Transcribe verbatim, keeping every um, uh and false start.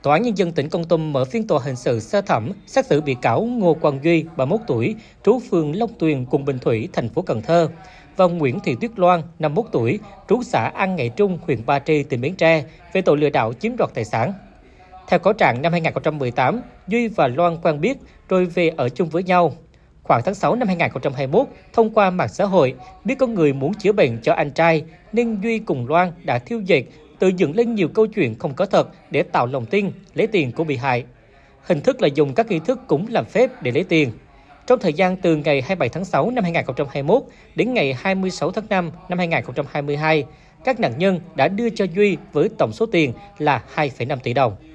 Tòa án Nhân dân tỉnh Kon Tum mở phiên tòa hình sự sơ thẩm xét xử bị cáo Ngô Quang Duy, ba mươi mốt tuổi, trú phường Long Tuyền, quận Bình Thủy, thành phố Cần Thơ, và Nguyễn Thị Tuyết Loan, năm mươi mốt tuổi, trú xã An Nghệ Trung, huyện Ba Tri, tỉnh Bến Tre, về tội lừa đảo chiếm đoạt tài sản. Theo cáo trạng, năm hai nghìn không trăm mười tám, Duy và Loan quen biết rồi về ở chung với nhau. Khoảng tháng sáu năm hai nghìn không trăm hai mươi mốt, thông qua mạng xã hội, biết có người muốn chữa bệnh cho anh trai, nên Duy cùng Loan đã thiêu dệt, tự dựng lên nhiều câu chuyện không có thật để tạo lòng tin, lấy tiền của bị hại. Hình thức là dùng các nghi thức cúng làm phép để lấy tiền. Trong thời gian từ ngày hai mươi bảy tháng sáu năm hai nghìn không trăm hai mươi mốt đến ngày hai mươi sáu tháng năm năm hai nghìn không trăm hai mươi hai, các nạn nhân đã đưa cho Duy với tổng số tiền là hai phẩy năm tỷ đồng.